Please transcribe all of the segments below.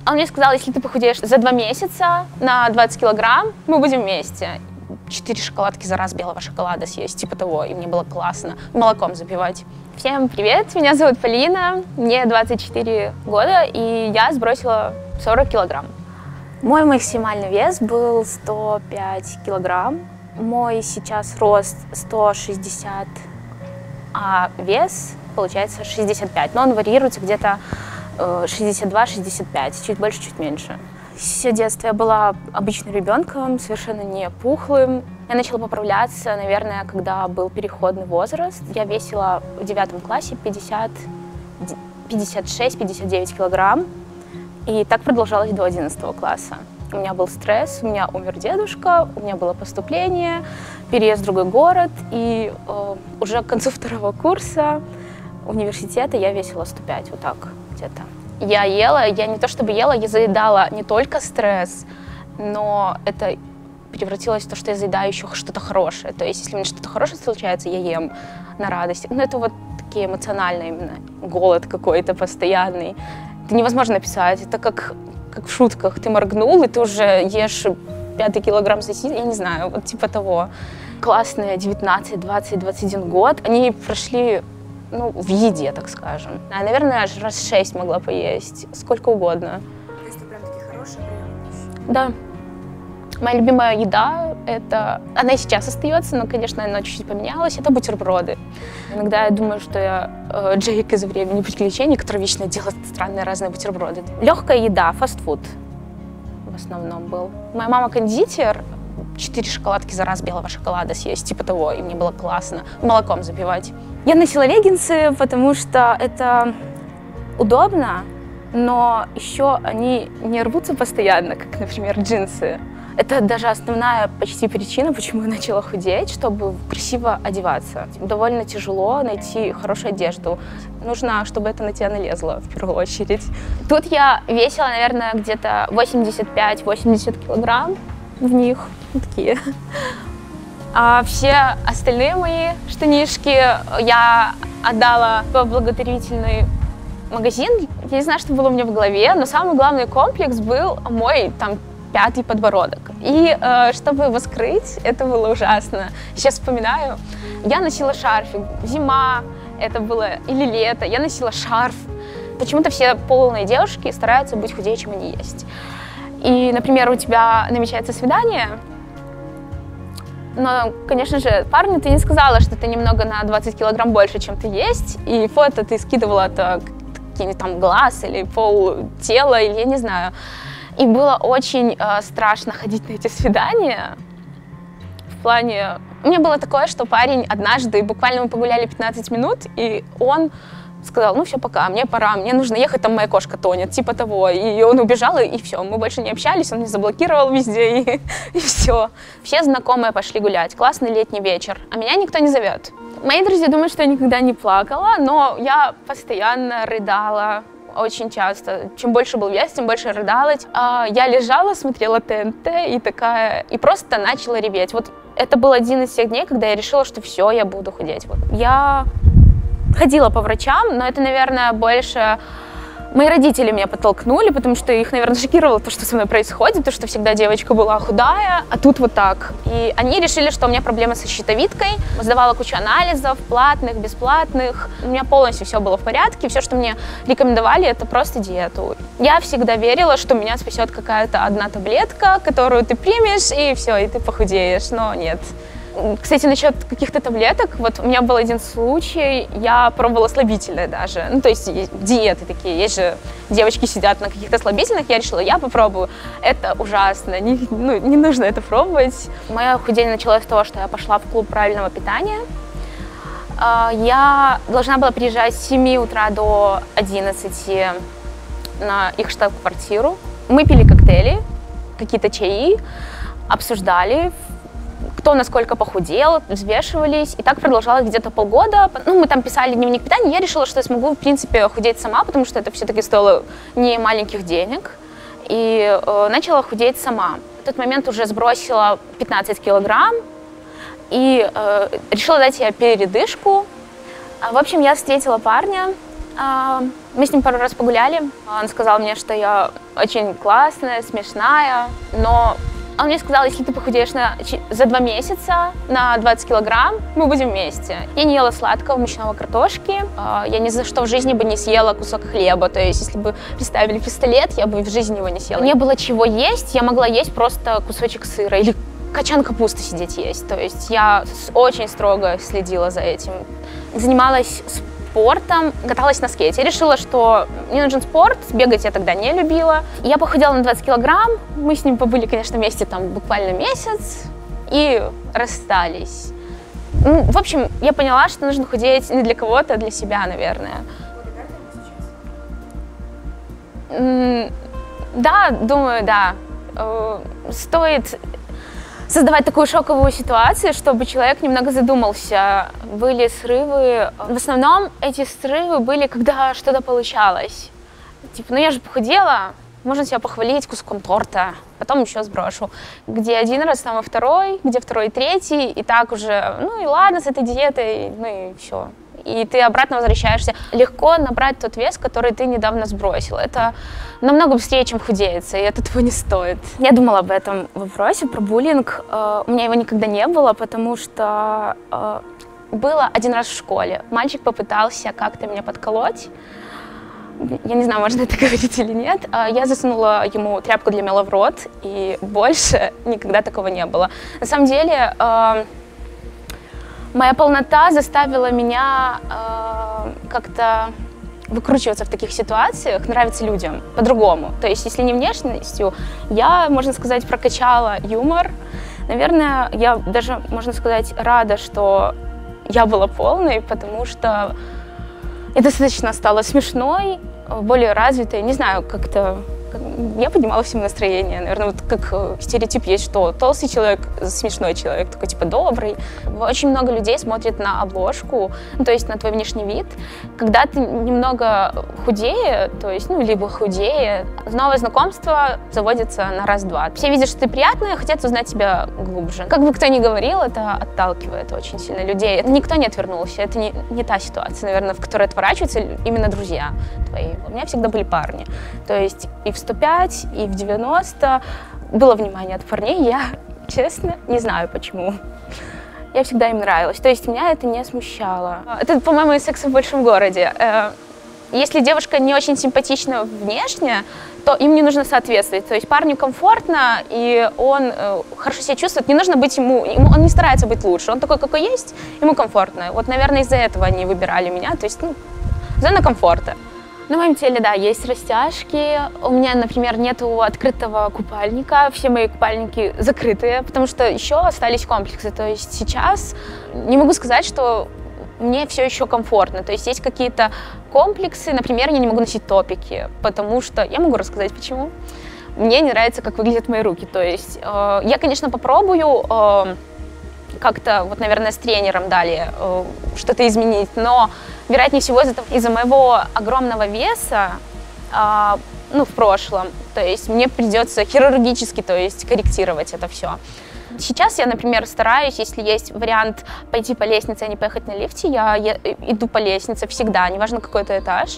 Он мне сказал, если ты похудеешь за 2 месяца на 20 килограмм, мы будем вместе. 4 шоколадки за раз белого шоколада съесть, типа того, и мне было классно. Молоком запивать. Всем привет, меня зовут Полина, мне 24 года, и я сбросила 40 килограмм. Мой максимальный вес был 105 килограмм. Мой сейчас рост 160, а вес получается 65. Но он варьируется где-то 62-65, чуть больше, чуть меньше. Все детство я была обычным ребенком, совершенно не пухлым. Я начала поправляться, наверное, когда был переходный возраст. Я весила в 9 классе 56-59 килограмм. И так продолжалось до 11 класса. У меня был стресс, у меня умер дедушка, у меня было поступление, переезд в другой город. И уже к концу 2 курса университета я весила 105, вот так где-то. Я ела, я не то чтобы ела, я заедала не только стресс, но это превратилось в то, что я заедаю еще что-то хорошее. То есть, если у меня что-то хорошее случается, я ем на радость. Но это вот такие эмоциональные именно, голод какой-то постоянный. Это невозможно описать, это как в шутках. Ты моргнул, и ты уже ешь 5 килограмм сосисок, я не знаю, вот типа того. Классные 19, 20, 21 год, они прошли в еде, так скажем. Наверное, раз 6 могла поесть, сколько угодно. То есть ты прям такие хорошие приемы? Да. Моя любимая еда, она и сейчас остается, но, конечно, она чуть-чуть поменялась, это бутерброды. Иногда я думаю, что я Джейк из «Времени приключений», который вечно делает странные разные бутерброды. Легкая еда, фастфуд в основном был. Моя мама кондитер, 4 шоколадки за раз белого шоколада съесть, типа того, и мне было классно. Молоком запивать. Я носила леггинсы, потому что это удобно, но еще они не рвутся постоянно, как, например, джинсы. Это даже основная почти причина, почему я начала худеть, чтобы красиво одеваться. Довольно тяжело найти хорошую одежду. Нужно, чтобы это на тебя налезло, в первую очередь. Тут я весила, наверное, где-то 85-80 килограмм в них. Такие. А все остальные мои штанишки я отдала в благотворительный магазин. Я не знаю, что было у меня в голове, но самый главный комплекс был мой 5-й подбородок. И чтобы его скрыть, это было ужасно. Сейчас вспоминаю, я носила шарфик. Зима это было или лето, я носила шарф. Почему-то все полные девушки стараются быть худее, чем они есть. И, например, у тебя намечается свидание, но, конечно же, парню ты не сказала, что ты немного на 20 килограмм больше, чем ты есть, и фото ты скидывала какие-нибудь там глаз или пол тела, или я не знаю. И было очень страшно ходить на эти свидания. В плане... У меня было такое, что парень однажды, буквально мы погуляли 15 минут, и он сказал, ну все, пока, мне пора, мне нужно ехать, там моя кошка тонет, типа того. И он убежал, и все, мы больше не общались, он меня заблокировал везде, и все. Все знакомые пошли гулять, классный летний вечер, а меня никто не зовет. Мои друзья думают, что я никогда не плакала, но я постоянно рыдала, очень часто. Чем больше был вес, тем больше рыдала. Я лежала, смотрела ТНТ и просто начала реветь. Вот это был один из тех дней, когда я решила, что все, я буду худеть. Вот. Я ходила по врачам, но это, наверное, больше мои родители меня подтолкнули, потому что их, наверное, шокировало то, что со мной происходит, то, что всегда девочка была худая, а тут вот так. И они решили, что у меня проблемы со щитовидкой. Сдавала кучу анализов, платных, бесплатных. У меня полностью все было в порядке. Все, что мне рекомендовали, это просто диету. Я всегда верила, что меня спасет какая-то одна таблетка, которую ты примешь, и все, и ты похудеешь. Но нет. Кстати, насчет каких-то таблеток, вот у меня был один случай, я пробовала слабительное даже, то есть диеты такие, есть же девочки сидят на каких-то слабительных, я решила, я попробую, это ужасно, не нужно это пробовать. Мое худение началось с того, что я пошла в клуб правильного питания, я должна была приезжать с 7 утра до 11 на их штаб-квартиру, мы пили коктейли, какие-то чаи, обсуждали, кто насколько похудел, взвешивались. И так продолжалось где-то полгода. Мы там писали дневник питания. Я решила, что я смогу, в принципе, худеть сама, потому что это все-таки стоило не маленьких денег. И начала худеть сама. В тот момент уже сбросила 15 килограмм и решила дать себе передышку. В общем, я встретила парня. Мы с ним пару раз погуляли. Он сказал мне, что я очень классная, смешная, но он мне сказал, если ты похудеешь за 2 месяца на 20 килограмм, мы будем вместе. Я не ела сладкого, мучного картошки. Я ни за что в жизни бы не съела кусок хлеба. То есть, если бы представили пистолет, я бы в жизни его не съела. Не было чего есть, я могла есть просто кусочек сыра или качан капусты сидеть есть. То есть, я очень строго следила за этим. Занималась спортом, каталась на скейте. Я решила, что мне нужен спорт, бегать я тогда не любила. Я похудела на 20 килограмм, мы с ним побыли, конечно, вместе там буквально месяц и расстались. Ну, в общем, я поняла, что нужно худеть не для кого-то, а для себя, наверное. Да, думаю, да. Стоит создавать такую шоковую ситуацию, чтобы человек немного задумался. Были срывы. В основном эти срывы были, когда что-то получалось. Типа, ну я же похудела, можно себя похвалить куском торта, потом еще сброшу. Где один раз, там и второй, где второй, третий, и так уже, ну и ладно с этой диетой, ну и все. И ты обратно возвращаешься. Легко набрать тот вес, который ты недавно сбросил. Это намного быстрее, чем худеется, и это того не стоит. Я думала об этом вопросе, про буллинг. У меня его никогда не было, потому что было один раз в школе. Мальчик попытался как-то меня подколоть. Я не знаю, можно это говорить или нет. Я засунула ему тряпку для мыла в рот, и больше никогда такого не было. На самом деле, моя полнота заставила меня как-то выкручиваться в таких ситуациях, нравиться людям по-другому. То есть, если не внешностью, я, можно сказать, прокачала юмор. Наверное, я даже, можно сказать, рада, что я была полной, потому что я достаточно стала смешной, более развитой. Не знаю, как-то я поднимала всем настроение. Наверное, вот как стереотип есть, что толстый человек, смешной человек, такой типа добрый. Очень много людей смотрят на обложку, ну, то есть на твой внешний вид. Когда ты немного худее, то есть, ну, либо худее, новое знакомство заводится на раз-два. Все видят, что ты приятная, хотят узнать тебя глубже. Как бы кто ни говорил, это отталкивает очень сильно людей. Никто не отвернулся, это не та ситуация, наверное, в которой отворачиваются именно друзья твои. У меня всегда были парни. То есть и в 105, и в 90 было внимание от парней, я, честно, не знаю почему. Я всегда им нравилась, то есть меня это не смущало. Это, по-моему, из «Секса в большом городе». Если девушка не очень симпатична внешне, то им не нужно соответствовать. То есть парню комфортно, и он хорошо себя чувствует, не нужно быть ему, он не старается быть лучше, он такой, какой есть, ему комфортно. Вот, наверное, из-за этого они выбирали меня, то есть, ну, зона комфорта. На моем теле, да, есть растяжки. У меня, например, нету открытого купальника. Все мои купальники закрытые, потому что еще остались комплексы. То есть сейчас не могу сказать, что мне все еще комфортно. То есть есть какие-то комплексы. Например, я не могу носить топики, потому что... Я могу рассказать, почему. Мне не нравится, как выглядят мои руки. То есть я, конечно, попробую как-то, вот, наверное, с тренером далее что-то изменить, но, вероятнее всего, из-за моего огромного веса, ну, в прошлом, то есть мне придется хирургически, то есть корректировать это все. Сейчас я, например, стараюсь, если есть вариант пойти по лестнице, а не поехать на лифте, я иду по лестнице всегда, неважно какой это этаж.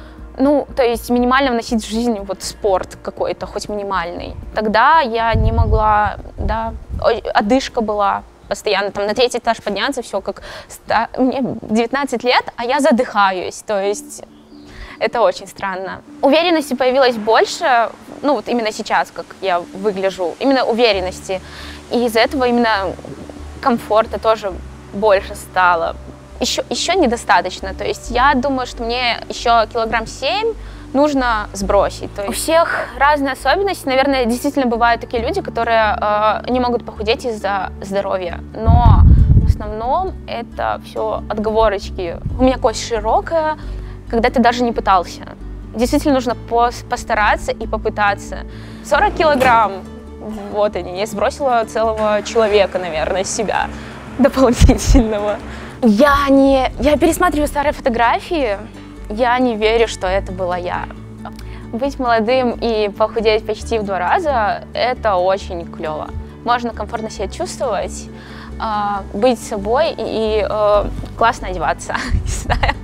Ну, то есть минимально вносить в жизнь вот спорт какой-то, хоть минимальный. Тогда я не могла, да, одышка была. Постоянно там на 3-й этаж подняться, все как... Мне 19 лет, а я задыхаюсь, то есть это очень странно. Уверенности появилось больше, ну вот именно сейчас, как я выгляжу, именно уверенности. И из-за этого именно комфорта тоже больше стало. Еще недостаточно, то есть я думаю, что мне еще килограмм 7 нужно сбросить. То есть у всех разные особенности. Наверное, действительно бывают такие люди, которые не могут похудеть из-за здоровья. Но в основном это все отговорочки. У меня кость широкая, когда ты даже не пытался. Действительно нужно постараться и попытаться. 40 килограмм, вот они. Я сбросила целого человека, наверное, с себя дополнительного. Я пересматриваю старые фотографии. Я не верю, что это была я. Быть молодым и похудеть почти в 2 раза – это очень клево. Можно комфортно себя чувствовать, быть собой и классно одеваться. Не знаю.